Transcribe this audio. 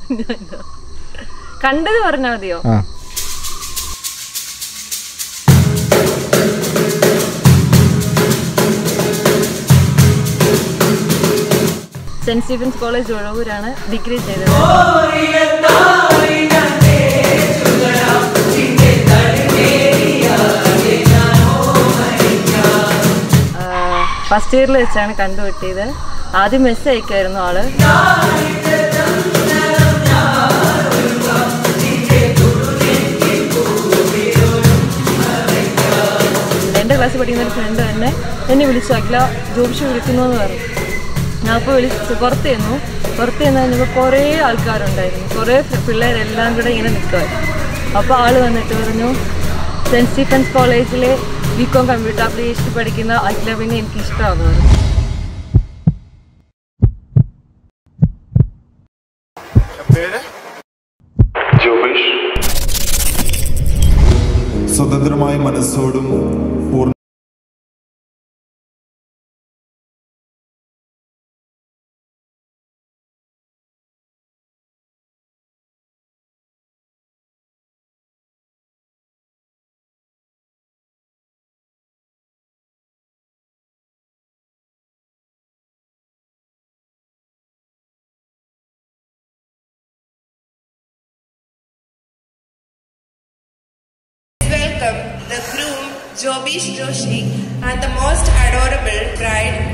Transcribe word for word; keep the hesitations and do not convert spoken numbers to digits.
കണ്ടത് പറഞ്ഞാൽ മതിയോ? സെന്റ് സ്റ്റീഫൻസ് കോളേജ് ഒഴവൂരാണ് ഡിഗ്രി ചെയ്തത്. ഫസ്റ്റ് ഇയറിൽ വെച്ചാണ് കണ്ടുപിട്ടിയത്. ആദ്യം മെസ്സേജ് അയക്കായിരുന്നു ആള്. എൻ്റെ ക്ലാസ്സിൽ പഠിക്കുന്ന ഒരു ഫ്രണ്ട് തന്നെ എന്നെ വിളിച്ചു, അഖില ജോബിഷ് വിളിക്കുന്നു എന്ന് പറഞ്ഞു. ഞാൻ അപ്പോൾ വിളിച്ച് പുറത്ത് ചെന്നു. പുറത്ത് ചെന്ന് കഴിഞ്ഞപ്പോൾ കുറേ ആൾക്കാരുണ്ടായിരുന്നു. കുറേ പിള്ളേരെല്ലാം കൂടെ ഇങ്ങനെ നിൽക്കുമായിരുന്നു. അപ്പോൾ ആൾ വന്നിട്ട് പറഞ്ഞു, സെൻറ്റ് സ്റ്റീഫൻസ് കോളേജിലെ ബി കോം കമ്പ്യൂട്ടർ ആപ്ലിക്കേഷൻ പഠിക്കുന്ന അഖിലവിനെ എനിക്ക് ഇഷ്ടമാകുന്നു. സ്വതന്ത്രമായ മനസ്സോടും പൂർണ്ണ the groom Jobish Joshi and the most adorable bride